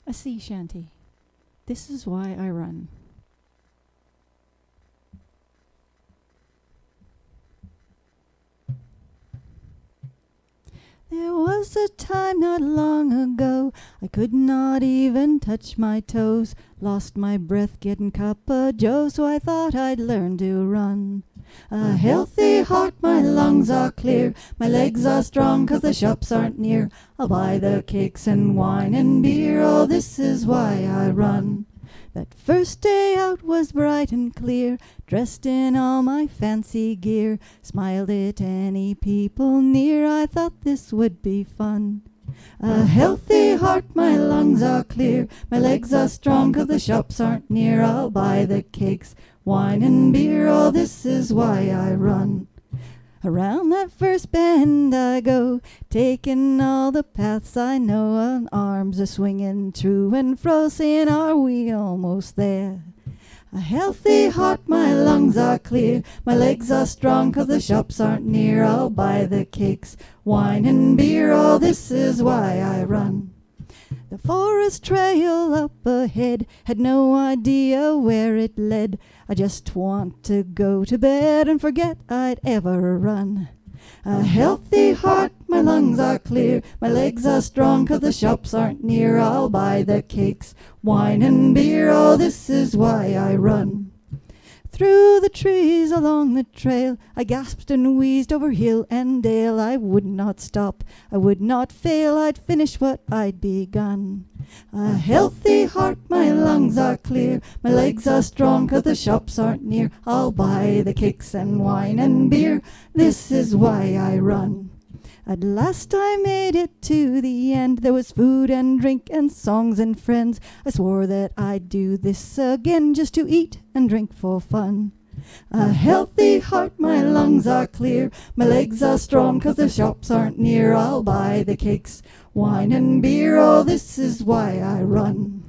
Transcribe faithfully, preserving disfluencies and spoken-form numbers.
A sea shanty. This is why I run. There was a time not long ago I could not even touch my toes. Lost my breath getting cup of joe, so I thought I'd learn to run. A healthy heart, my lungs are clear, my legs are strong 'cause the shops aren't near. I'll buy the cakes and wine and beer, oh this is why I run. That first day out was bright and clear, dressed in all my fancy gear, smiled at any people near, I thought this would be fun. A healthy heart, my lungs are clear, my legs are strong 'cause the shops aren't near. I'll buy the cakes, wine and beer, oh this is why I run. Around that first bend I go, taking all the paths I know, and arms are swinging through and fro, saying, are we almost there? A healthy heart, my lungs are clear, my legs are strong 'cause the shops aren't near. I'll buy the cakes, wine and beer, oh this is why I run. The forest trail up ahead, had no idea where it led. I just want to go to bed and forget I'd ever run. A healthy heart, my lungs are clear, my legs are strong 'cause the shops aren't near. I'll buy the cakes, wine and beer, oh this is why I run. Through the trees along the trail I gasped and wheezed over hill and dale. I would not stop, I would not fail, I'd finish what I'd begun. A healthy heart, my lungs are clear, my legs are strong 'cause the shops aren't near. I'll buy the cakes and wine and beer, this is why I run. At last I made it to the end, there was food and drink and songs and friends. I swore that I'd do this again, just to eat and drink for fun. A healthy heart, my lungs are clear, my legs are strong 'cause the shops aren't near. I'll buy the cakes, wine and beer, oh this is why I run.